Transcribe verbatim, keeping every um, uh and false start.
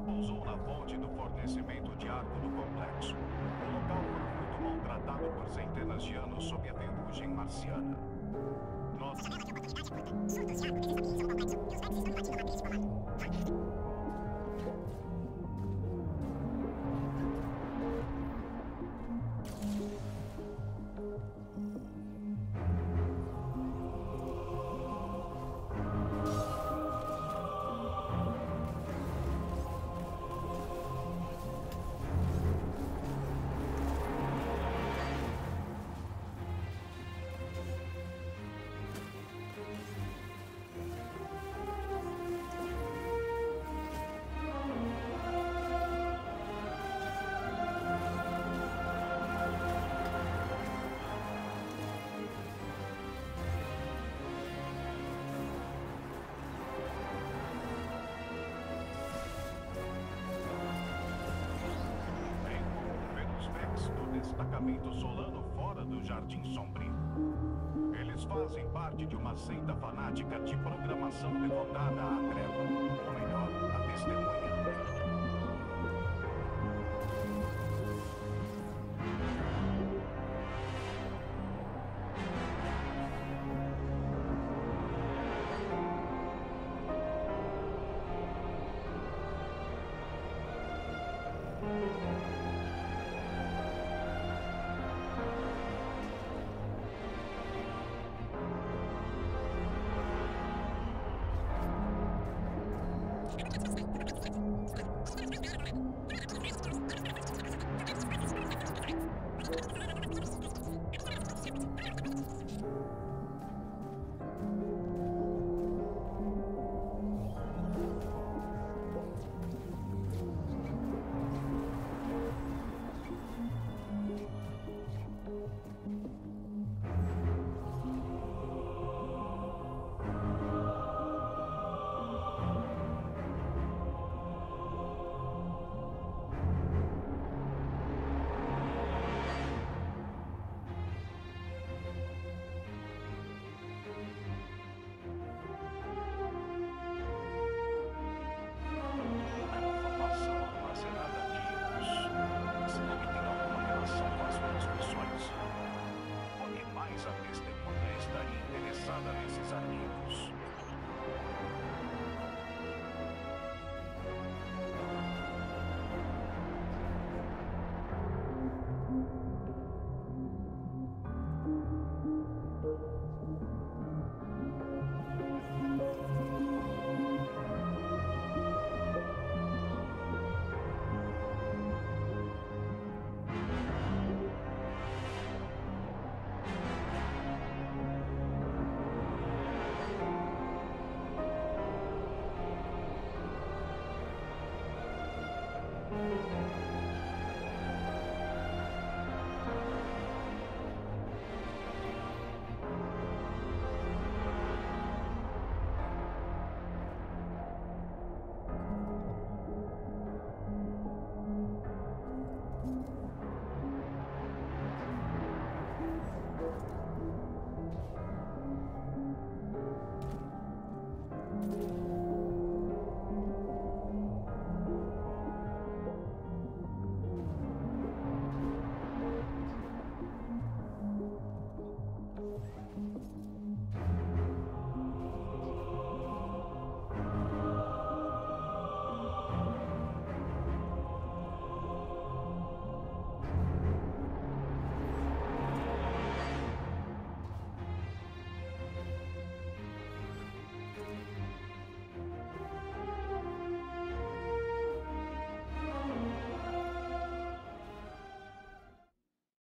pousou na fonte do fornecimento de água do complexo. O local foi muito maltratado por centenas de anos sob a ferrugem marciana. Nossa janela de oportunidade é curta. Surtos de água desestabilizam o complexo e os vértices estão invadindo a matriz polar. Destacamento Solano fora do Jardim Sombrio. Eles fazem parte de uma seita fanática de programação devotada à treva, ou melhor, à testemunha. Nesses arquivos. Música